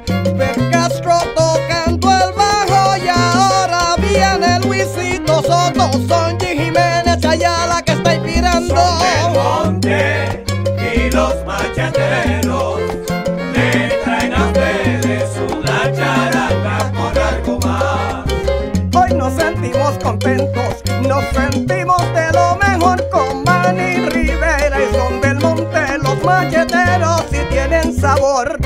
Ver Castro tocando el bajo y ahora viene Luisito Soto, Sonji, Jiménez, Ayala que está inspirando. Son del Monte y los macheteros le traen a ustedes una charanga con algo más. Hoy nos sentimos contentos, nos sentimos de lo mejor con Manny, Rivera y Son del Monte, los macheteros y tienen sabor.